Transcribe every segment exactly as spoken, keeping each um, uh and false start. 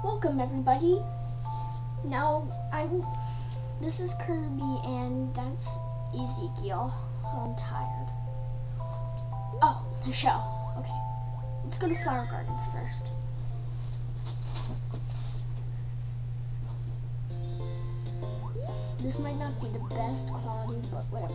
Welcome everybody. Now I'm this is Kirby and that's Ezekiel. I'm tired. Oh, the show. Okay. Let's go to Flower Gardens first. This might not be the best quality, but whatever.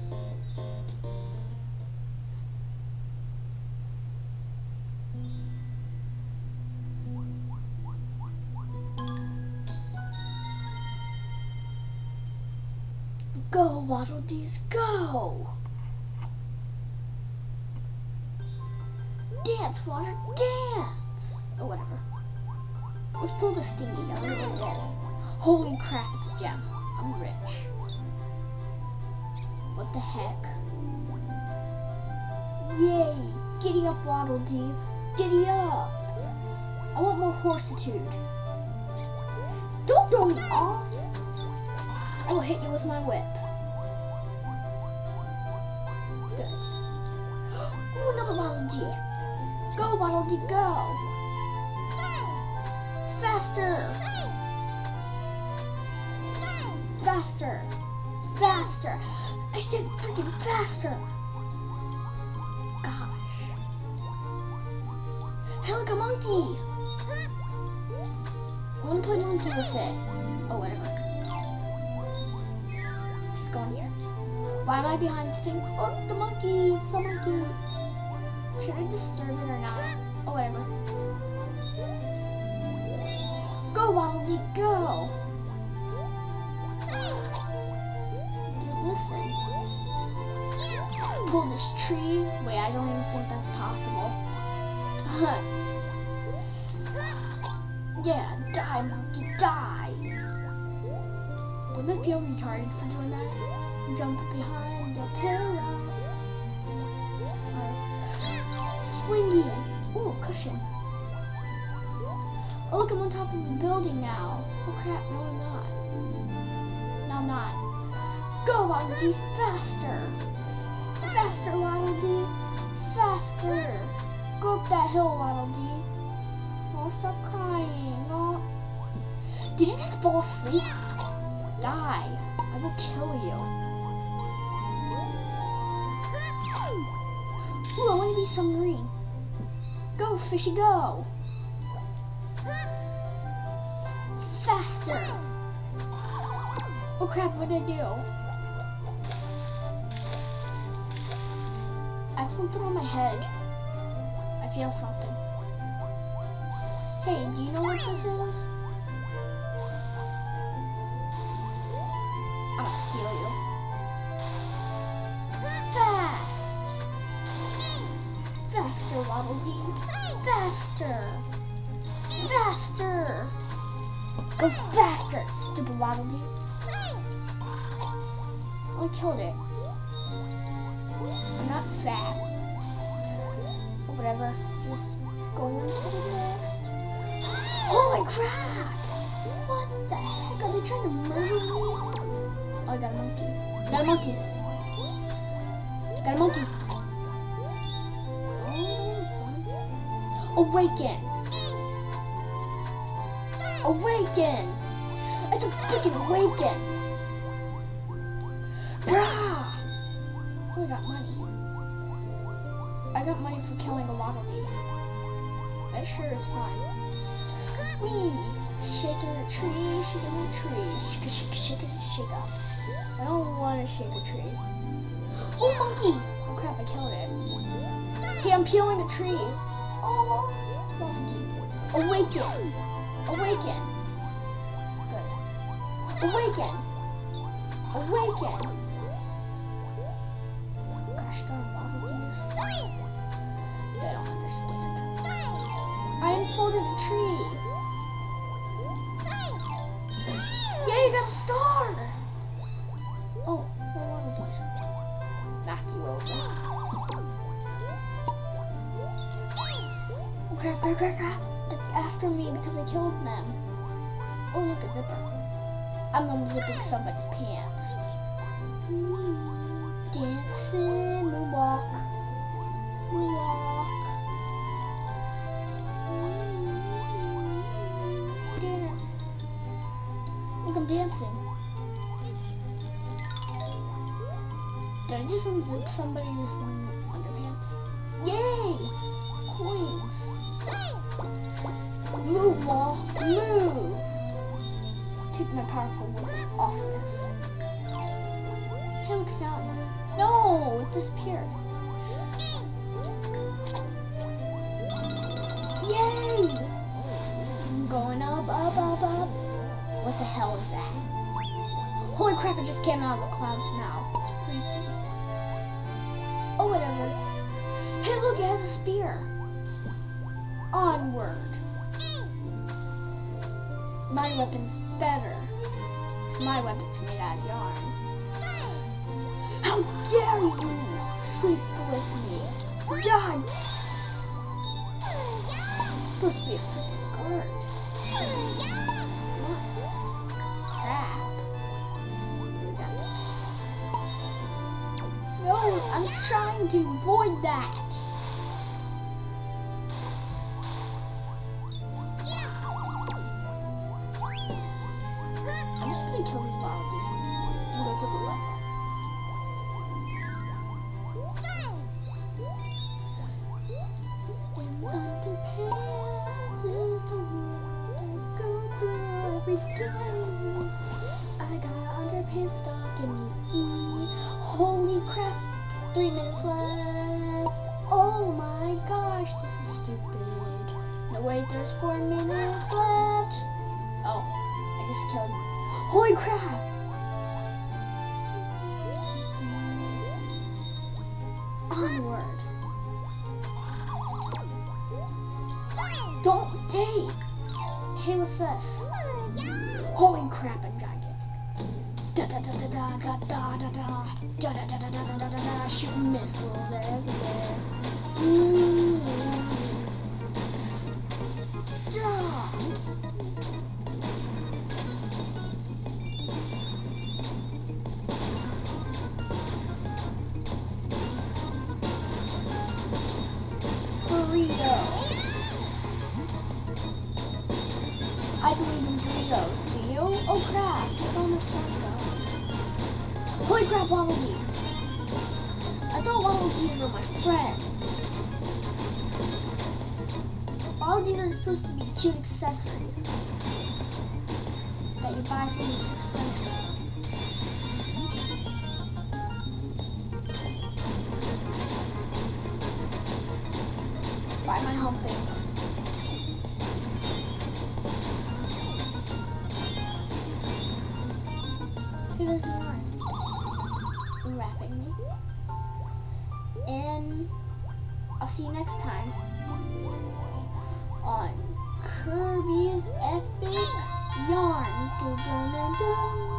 Go, Waddle Dees, go! Dance, Water, dance! Oh, whatever. Let's pull the stingy. I don't know what it is. Holy crap, it's a gem. I'm rich. What the heck? Yay! Giddy up, Waddle Dee. Giddy up! I want more horsitude. Don't throw me off! I will hit you with my whip. Good. Ooh, another Waddle Dee. Go, Waddle Dee, go! Faster! Faster! Faster! I said freaking faster! Gosh. Hey, look, a monkey! I want to play monkey with it. Oh, whatever. Just go in here. Why am I behind the thing? Oh, the monkey! It's the monkey! Should I disturb it or not? Oh, whatever. Go, Waddle Dee, go! Didn't listen. Pull this tree. Wait, I don't even think that's possible. Yeah, die, monkey, die! Wouldn't I feel retarded for doing that? Jump behind the pillar. Swingy! Ooh, cushion. Oh, look, I'm on top of a building now. Oh crap, no I'm not. No I'm not. Go, Waddle Dee, faster! Faster, Waddle Dee! Faster! Go up that hill, Waddle Dee. Oh, stop crying. Oh. Did you just fall asleep? Die. I will kill you. Ooh, I want to be submarine. Go, fishy, go! Faster! Oh crap, what did I do? I have something on my head. I feel something. Hey, do you know what this is? I'll steal you. Fast! Faster, Waddle Dee! Faster! Faster! Go faster, stupid Waddle Dee! Oh, I killed it. I'm not fat. Or whatever. Just going on to the next. Holy crap! What the heck? Are they trying to murder me? Oh, I got a monkey. Got a monkey. Got a monkey. Oh, awaken! Awaken! It's a freaking awaken! Brah! Oh, I got money. I got money for killing a Waddle Dee. That sure is fun. Wee! Shaking a tree, shaking a tree, shake, shake, shake, shake up. I don't want to shake a tree. Oh, monkey! Oh crap, I killed it. Hey, I'm peeling a tree. Oh, monkey. Awaken! Awaken! Good. Awaken! Awaken! Gosh darn Waddle Dees. They don't understand. I unfolded a tree! Yeah, you got a star! Oh, more Waddle Dees. Knock you over. Oh, crap, crap, crap, crap. After me because I killed them. Oh, look, a zipper. I'm unzipping somebody's pants. Dancing, moonwalk. Moonwalk. I'm dancing. Did I just unzip somebody's underpants? Yay! Coins. Move, wall. Move. Take my powerful awesomeness. Hey, look, fountain. No, it disappeared. Yay! I'm going up, up, up, up. What the hell is that? Holy crap, it just came out of a cloud's mouth. It's freaky. Oh, whatever. Hey, look, it has a spear. Onward. My weapon's better. It's my weapon's made out of yarn. How dare you sleep with me? God! It's supposed to be a freaking guard. Crap. No, I'm trying to avoid that. I'm just gonna kill these wallabies and go to the level. And underpants is the one I go through every day. I got underpants stuck in me. Holy crap, three minutes left. Oh my gosh, this is stupid. No, wait, there's four minutes left. Oh, I just killed. Holy crap! Onward. Don't take. Hey, what's this? Holy crap, I'm gigantic. Da da da da da da da da da da da da da da da da da. Shooting missiles everywhere. Mm. Da. Burrito. I believe in Doritos, do you? Oh crap, where'd all my stars go? Holy crap, Wallaby! I thought Wallabies were my friends. Wallabies are supposed to be cute accessories that you buy from the sixth century. Why am I humping? Who is yarn? Unwrapping me. And I'll see you next time on Kirby's Epic Yarn. Dun, dun, dun, dun.